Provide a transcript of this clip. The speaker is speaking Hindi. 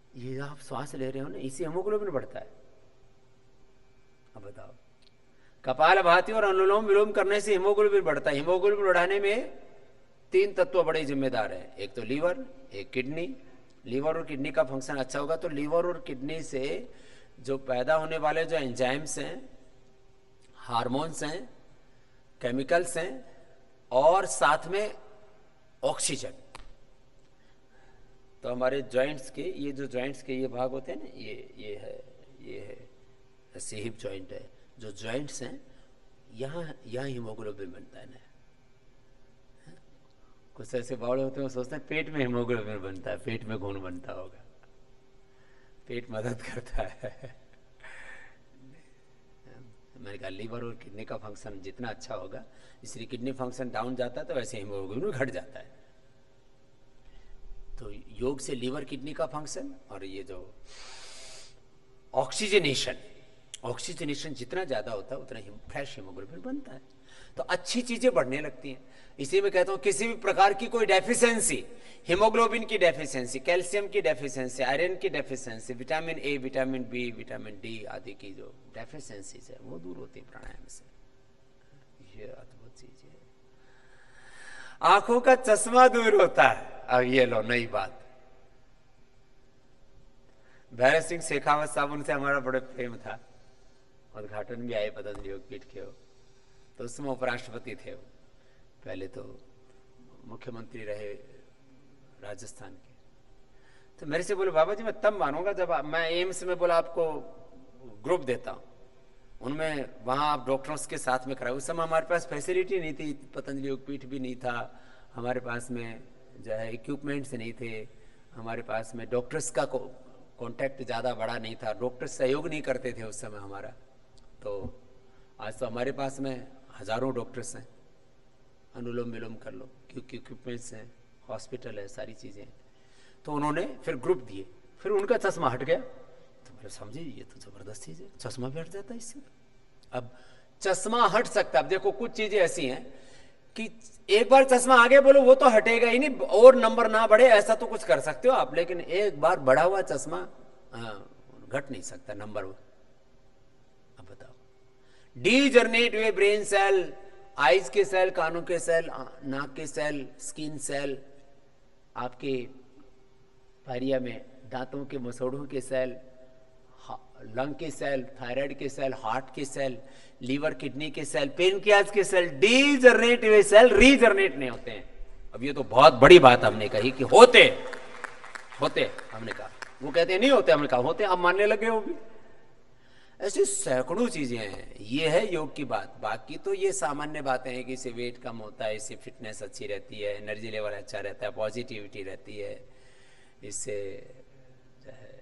ये आप श्वास ले रहे हो ना, इसी हीमोग्लोबिन बढ़ता है। अब बताओ, कपालभाति और अनुलोम विलोम करने से हीमोग्लोबिन बढ़ता है। हीमोग्लोबिन बढ़ाने में 3 तत्व बड़े जिम्मेदार हैं, एक तो लीवर, एक किडनी। लीवर और किडनी का फंक्शन अच्छा होगा तो लीवर और किडनी से जो पैदा होने वाले जो एंजाइम्स हैं, हार्मोन्स हैं, केमिकल्स हैं, और साथ में ऑक्सीजन। तो हमारे जॉइंट्स के, ये जो जॉइंट्स के ये भाग होते हैं ना, ये है ऐसे हिप जॉइंट है, जो जॉइंट्स हैं यहाँ हीमोग्लोबिन बनता है ना। कुछ ऐसे बावड़े होते हैं, वो सोचते हैं पेट में हीमोग्लोबिन बनता है, पेट में खून बनता होगा। पेट मदद करता है। मैंने कहा लीवर और किडनी का फंक्शन जितना अच्छा होगा, इसलिए किडनी फंक्शन डाउन जाता है तो वैसे हीमोग्लोबिन घट जाता है। तो योग से लीवर किडनी का फंक्शन और ये जो ऑक्सीजनेशन जितना ज्यादा होता है उतना फ्रेश हीमोग्लोबिन बनता है, तो अच्छी चीजें बढ़ने लगती हैं। इसी में कहता हूं किसी भी प्रकार की कोई डेफिशिएंसी, हीमोग्लोबिन की डेफिशिएंसी, कैल्शियम की डेफिशिएंसी, आयरन की deficiency, vitamin A, vitamin B, vitamin D आदि की जो डेफिशिएंसीज है वो दूर होती है प्राणायाम से। ये अद्भुत चीज है। आंखों का चश्मा दूर होता है। अब ये लो नई बात, भैरव सिंह शेखावत साहब, उनसे हमारा बड़ा प्रेम था, उद्घाटन भी आए पतंजलि योगपीठ के हो, तो उसमें उपराष्ट्रपति थे वो, पहले तो मुख्यमंत्री रहे राजस्थान के। तो मेरे से बोले बाबा जी मैं तब मानूंगा जब मैं एम्स में बोला आपको ग्रुप देता हूं, उनमें वहां आप डॉक्टरों के साथ में कराए। उस समय हमारे पास फैसिलिटी नहीं थी, पतंजलि योगपीठ भी नहीं था, हमारे पास में जो है इक्विपमेंट्स नहीं थे, हमारे पास में डॉक्टर्स का कॉन्टैक्ट ज़्यादा बड़ा नहीं था, डॉक्टर सहयोग नहीं करते थे उस समय हमारा। तो आज तो हमारे पास में हजारों डॉक्टर्स हैं, अनुलोम विलोम कर लो क्योंकि इक्विपमेंट्स हैं, हॉस्पिटल है, सारी चीज़ें हैं। तो उन्होंने फिर ग्रुप दिए, फिर उनका चश्मा हट गया। तो मेरे समझे ये तो जबरदस्त चीज़ है, चश्मा भी हट जाता है इससे। अब चश्मा हट सकता है। अब देखो कुछ चीज़ें ऐसी हैं कि एक बार चश्मा आगे बोलो वो तो हटेगा ही नहीं, और नंबर ना बढ़े ऐसा तो कुछ कर सकते हो आप, लेकिन एक बार बढ़ा हुआ चश्मा घट नहीं सकता नंबर। अब बताओ, डीजनरेट हुए ब्रेन सेल, आईज के सेल, कानों के सेल, नाक के सेल, स्किन सेल, आपके पारिया में दांतों के मसोड़ों के सेल, लंग के सेल, थायराइड के सेल, हार्ट के सेल, लीवर किडनी के सेल, पेनक्रियाज के सेल, डीजनरेट हुए सेल रीजनरेट नहीं होते हैं। अब ये तो बहुत बड़ी बात हमने कही कि होते हमने कहा, वो कहते हैं नहीं होते, हमने कहा होते, आप मानने लगे हो भी। ऐसी सैकड़ों चीजें हैं, ये है योग की बात। बाकी तो ये सामान्य बातें हैं कि इससे वेट कम होता है, इससे फिटनेस अच्छी रहती है, एनर्जी लेवल अच्छा रहता है, पॉजिटिविटी रहती है, इससे